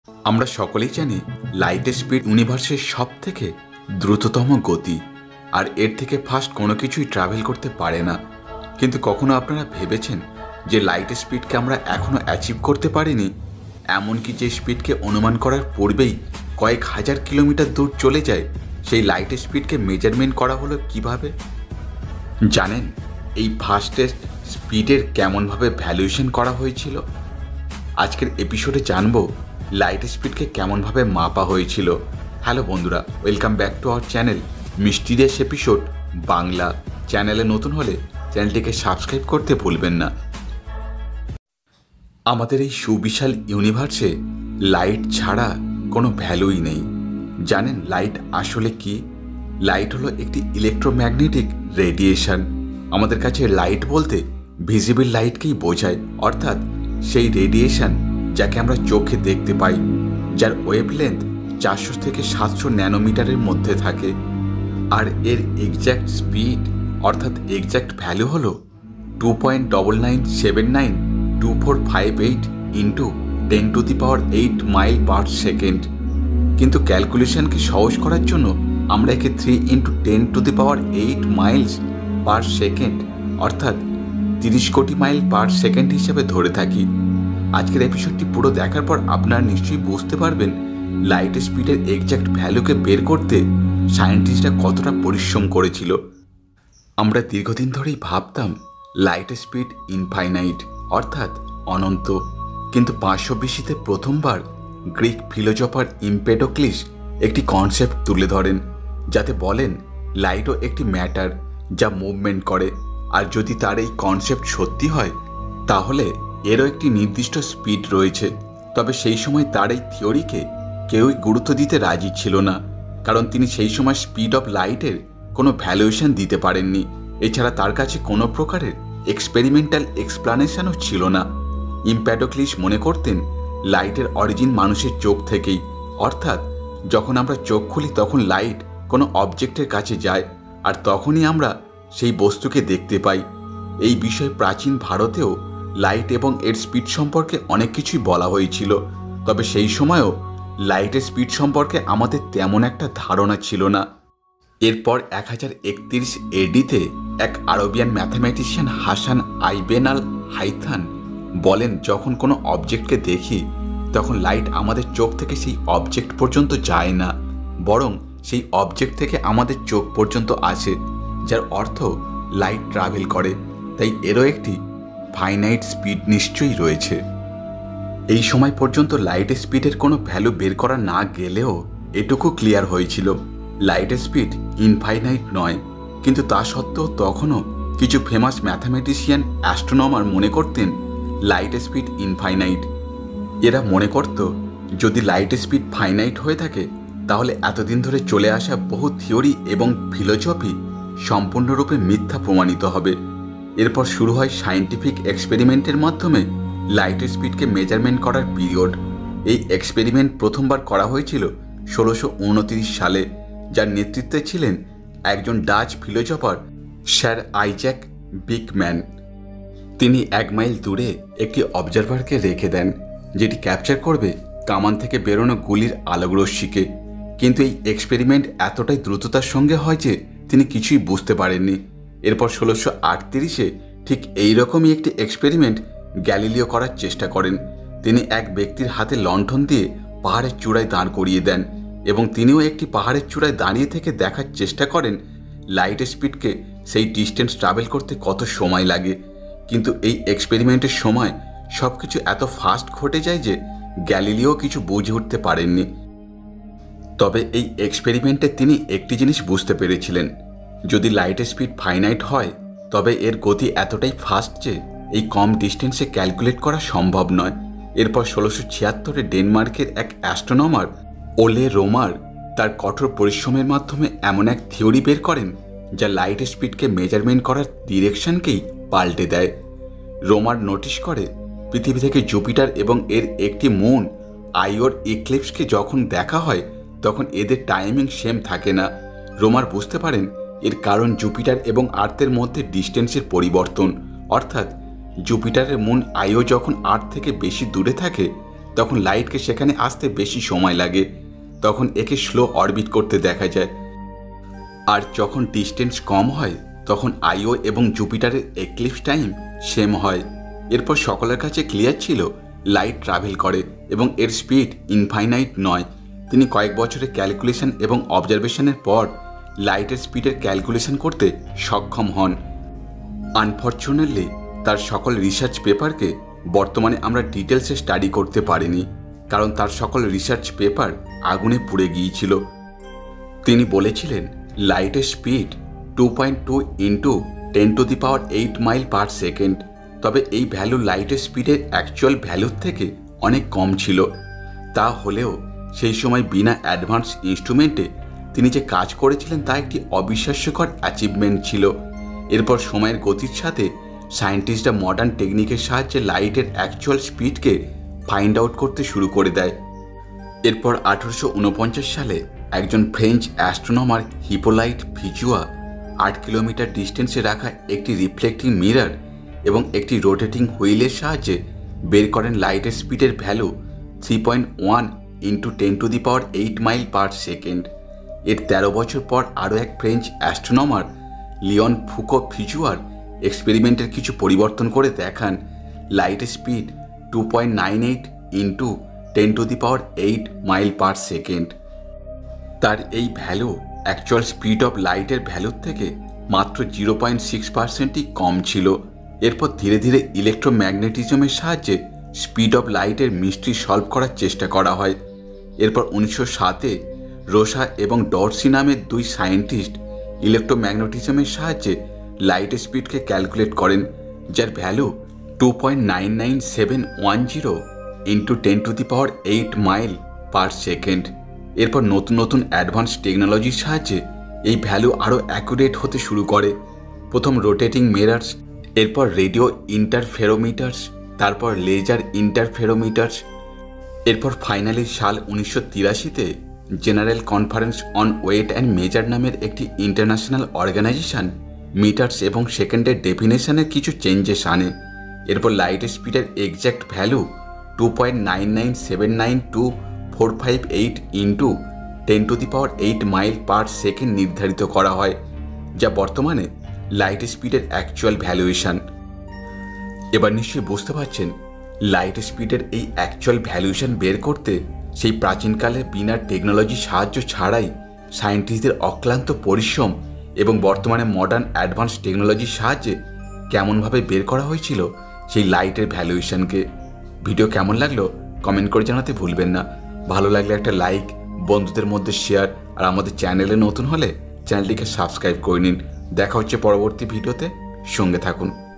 আমরা সকলেই জানি লাইটের স্পিড ইউনিভার্সের সব থেকে দ্রুততম গতি, আর এর থেকে ফাস্ট কোনো কিছুই ট্রাভেল করতে পারে না। কিন্তু কখনো আপনারা ভেবেছেন যে লাইটের স্পিডকে আমরা এখনও অ্যাচিভ করতে পারিনি? এমনকি যে স্পিডকে অনুমান করার পূর্বেই কয়েক হাজার কিলোমিটার দূর চলে যায়, সেই লাইটের স্পিডকে মেজারমেন্ট করা হলো কিভাবে? জানেন এই ফাস্টেস্ট স্পিডের কেমনভাবে ভ্যালুয়েশন করা হয়েছিল? আজকের এপিসোডে জানবো লাইট স্পিডকে কেমনভাবে মাপা হয়েছিল। হ্যালো বন্ধুরা, welcome back to our channel mysterious episode Bangla. চ্যানেলে নতুন হলে চ্যানেলটিকে সাবস্ক্রাইব করতে ভুলবেন না। আমাদের এই সুবিশাল ইউনিভার্সে লাইট ছাড়া কোনো ভ্যালুই নেই। জানেন লাইট আসলে কি? লাইট হলো একটি ইলেকট্রোম্যাগনেটিক রেডিয়েশন। আমাদের কাছে লাইট বলতে ভিজিবল লাইটকেই বোঝায়, অর্থাৎ সেই রেডিয়েশন যাকে আমরা চোখে দেখতে পাই, যার ওয়েভলেন্থ 400 থেকে 700 ন্যানোমিটারের মধ্যে থাকে। আর এর এক্স্যাক্ট স্পিড অর্থাৎ এক্স্যাক্ট ভ্যালু হলো 2.99792458 ইন্টু 10⁸ মাইল পার সেকেন্ড। কিন্তু ক্যালকুলেশনকে সহজ করার জন্য আমরা একে 3 ইন্টু 10⁸ মাইলস পার সেকেন্ড অর্থাৎ 30 কোটি মাইল পার সেকেন্ড হিসেবে ধরে থাকি। আজকের এপিসোডটি পুরো দেখার পর আপনারা নিশ্চয়ই বুঝতে পারবেন লাইট স্পিডের এক্স্যাক্ট ভ্যালুকে বের করতে সায়েন্টিস্টরা কতটা পরিশ্রম করেছিল। আমরা দীর্ঘদিন ধরেই ভাবতাম লাইট স্পিড ইনফাইনাইট অর্থাৎ অনন্ত, কিন্তু 500 BC-তে প্রথমবার গ্রিক ফিলোজফার এম্পেডোক্লিস একটি কনসেপ্ট তুলে ধরেন, যাতে বলেন লাইটও একটি ম্যাটার যা মুভমেন্ট করে, আর যদি তার এই কনসেপ্ট সত্যি হয় তাহলে এরও একটি নির্দিষ্ট স্পিড রয়েছে। তবে সেই সময় তার এই থিওরিকে কেউই গুরুত্ব দিতে রাজি ছিল না, কারণ তিনি সেই সময় স্পিড অফ লাইটের কোনো ভ্যালুয়েশন দিতে পারেননি। এছাড়া তার কাছে কোনো প্রকারের এক্সপেরিমেন্টাল এক্সপ্লানেশনও ছিল না। এম্পেডোক্লিস মনে করতেন লাইটের অরিজিন মানুষের চোখ থেকেই, অর্থাৎ যখন আমরা চোখ খুলি তখন লাইট কোনো অবজেক্টের কাছে যায়, আর তখনই আমরা সেই বস্তুকে দেখতে পাই। এই বিষয়ে প্রাচীন ভারতেও লাইট এবং এর স্পিড সম্পর্কে অনেক কিছুই বলা হয়েছিল, তবে সেই সময়ও লাইটের স্পিড সম্পর্কে আমাদের তেমন একটা ধারণা ছিল না। এরপর 1031 AD-তে এক Arabian mathematician Hasan ibn al Haytham বলেন, যখন কোনো অবজেক্টকে দেখি তখন লাইট আমাদের চোখ থেকে সেই অবজেক্ট পর্যন্ত যায় না, বরং সেই অবজেক্ট থেকে আমাদের চোখ পর্যন্ত আসে, যার অর্থ লাইট ট্রাভেল করে। তাই এরও একটি ফাইনাইট স্পিড নিশ্চয়ই রয়েছে। এই সময় পর্যন্ত লাইটের স্পিডের কোনো ভ্যালু বের করা না গেলেও এটুকু ক্লিয়ার হয়েছিল লাইটের স্পিড ইনফাইনাইট নয়। কিন্তু তা সত্ত্বেও তখনও কিছু ফেমাস ম্যাথামেটিশিয়ান অ্যাস্ট্রোনমার মনে করতেন লাইটের স্পিড ইনফাইনাইট। এরা মনে করত যদি লাইটের স্পিড ফাইনাইট হয়ে থাকে তাহলে এতদিন ধরে চলে আসা বহু থিওরি এবং ফিলোসফি সম্পূর্ণরূপে মিথ্যা প্রমাণিত হবে। এরপর শুরু হয় সায়েন্টিফিক এক্সপেরিমেন্টের মাধ্যমে লাইটের স্পিডকে মেজারমেন্ট করার পিরিয়ড। এই এক্সপেরিমেন্ট প্রথমবার করা হয়েছিল 1629 সালে, যার নেতৃত্বে ছিলেন একজন Dutch philosopher sir Isaac Beeckman. তিনি 1 মাইল দূরে একটি অবজারভারকে রেখে দেন, যেটি ক্যাপচার করবে কামান থেকে বেরোনো গুলির আলোকরশ্মিকে। কিন্তু এই এক্সপেরিমেন্ট এতটাই দ্রুততার সঙ্গে হয় যে তিনি কিছুই বুঝতে পারেননি। এরপর 1638-এ ঠিক এইরকমই একটি এক্সপেরিমেন্ট গ্যালিলিও করার চেষ্টা করেন। তিনি এক ব্যক্তির হাতে লণ্ঠন দিয়ে পাহাড়ের চূড়ায় দাঁড় করিয়ে দেন এবং তিনিও একটি পাহাড়ের চূড়ায় দাঁড়িয়ে থেকে দেখার চেষ্টা করেন লাইটের স্পিডকে সেই ডিস্টেন্স ট্রাভেল করতে কত সময় লাগে। কিন্তু এই এক্সপেরিমেন্টের সময় সব কিছু এত ফাস্ট ঘটে যায় যে গ্যালিলিও কিছু বুঝে উঠতে পারেননি। তবে এই এক্সপেরিমেন্টে তিনি একটি জিনিস বুঝতে পেরেছিলেন, যদি লাইটের স্পিড ফাইনাইট হয় তবে এর গতি এতটাই ফাস্ট যে এই কম ডিস্টেন্সে ক্যালকুলেট করা সম্ভব নয়। এরপর 1676-এ ডেনমার্কের এক অ্যাস্ট্রোনমার ওলে রোমার তার কঠোর পরিশ্রমের মাধ্যমে এমন এক থিওরি বের করেন যা লাইটের স্পিডকে মেজারমেন্ট করার ডিরেকশনকেই পাল্টে দেয়। রোমার নোটিশ করে পৃথিবী থেকে জুপিটার এবং এর একটি মুন আইওর ইক্লিপসকে যখন দেখা হয় তখন এদের টাইমিং সেম থাকে না। রোমার বুঝতে পারেন এর কারণ জুপিটার এবং আর্থের মধ্যে ডিস্টেন্সের পরিবর্তন, অর্থাৎ জুপিটারের মুন আইও যখন আর্থ থেকে বেশি দূরে থাকে তখন লাইটকে সেখানে আসতে বেশি সময় লাগে, তখন একে স্লো অরবিট করতে দেখা যায়। আর যখন ডিস্টেন্স কম হয় তখন আইও এবং জুপিটারের এক্লিপস টাইম সেম হয়। এরপর সকলের কাছে ক্লিয়ার ছিল লাইট ট্রাভেল করে এবং এর স্পিড ইনফাইনাইট নয়। তিনি কয়েক বছরের ক্যালকুলেশন এবং অবজারভেশনের পর লাইটের স্পিডের ক্যালকুলেশন করতে সক্ষম হন। আনফর্চুনেটলি তার সকল রিসার্চ পেপারকে বর্তমানে আমরা ডিটেলসে স্টাডি করতে পারিনি, কারণ তার সকল রিসার্চ পেপার আগুনে পুড়ে গিয়েছিল। তিনি বলেছিলেন লাইটের speed 2.2 into 10⁸ mile per second, তবে এই ভ্যালু লাইটের স্পিডের অ্যাকচুয়াল ভ্যালুর থেকে অনেক কম ছিল। তা হলেও সেই সময় বিনা অ্যাডভান্স ইনস্ট্রুমেন্টে তিনি যে কাজ করেছিলেন তা একটি অবিশ্বাস্যকর অ্যাচিভমেন্ট ছিল। এরপর সময়ের গতির সাথে সায়েন্টিস্টরা মডার্ন টেকনিকের সাহায্যে লাইটের অ্যাকচুয়াল স্পিডকে ফাইন্ড আউট করতে শুরু করে দেয়। এরপর 1849 সালে একজন French astronomer Hippolyte Fizeau 8 kilometre ডিস্টেন্সে রাখা একটি রিফ্লেক্টিং মিরর এবং একটি রোটেটিং হুইলের সাহায্যে বের করেন লাইটের স্পিডের value 3.1 into 10⁸ mile per second. এর 13 বছর পর আরও এক ফ্রেঞ্চ অ্যাস্ট্রোনমার লিওন ফুকো ফিজুয়ার এক্সপেরিমেন্টের কিছু পরিবর্তন করে দেখান লাইটের speed 2.98 into 10⁸ mile per second. তার এই ভ্যালু অ্যাকচুয়াল স্পিড অফ লাইটের ভ্যালুর থেকে মাত্র 0.6%ই কম ছিল। এরপর ধীরে ধীরে ইলেকট্রোম্যাগনেটিজমের সাহায্যে স্পিড অফ লাইটের মিস্ট্রি সলভ করার চেষ্টা করা হয়। এরপর 1907-এ রোসা এবং ডরসি নামের দুই সায়েন্টিস্ট ইলেকট্রোম্যাগনেটিজমের সাহায্যে লাইটের স্পিডকে ক্যালকুলেট করেন, যার value 2.99710 into 10⁸ mile per second. এরপর নতুন নতুন অ্যাডভান্স টেকনোলজির সাহায্যে এই ভ্যালু আরও অ্যাকুরেট হতে শুরু করে। প্রথম রোটেটিং মিরর্স, এরপর রেডিও ইন্টারফেরোমিটার্স, তারপর লেজার ইন্টারফেরোমিটার্স। এরপর ফাইনালি সাল 1983-তে General Conference on Weight and Measure নামের একটি ইন্টারন্যাশনাল অর্গানাইজেশন মিটার্স এবং সেকেন্ডের ডেফিনেশনের কিছু চেঞ্জেস আনে। এরপর লাইটের স্পিডের exact value 2.9979245 into 10⁸ mile per second নির্ধারিত করা হয়, যা বর্তমানে লাইট স্পিডের অ্যাকচুয়াল ভ্যালুয়েশন। এবার নিশ্চয়ই বুঝতে পারছেন লাইট স্পিডের এই অ্যাকচুয়াল ভ্যালুয়েশন বের করতে সেই প্রাচীনকালে বিনা টেকনোলজি সাহায্য ছাড়াই সায়েন্টিস্টদের অক্লান্ত পরিশ্রম এবং বর্তমানে মডার্ন অ্যাডভান্স টেকনোলজির সাহায্যে কেমনভাবে বের করা হয়েছিল সেই লাইটের ভ্যালুয়েশনকে। ভিডিও কেমন লাগলো কমেন্ট করে জানাতে ভুলবেন না। ভালো লাগলে একটা লাইক, বন্ধুদের মধ্যে শেয়ার, আর আমাদের চ্যানেলে নতুন হলে চ্যানেলটিকে সাবস্ক্রাইব করে নিন। দেখা হচ্ছে পরবর্তী ভিডিওতে, সঙ্গে থাকুন।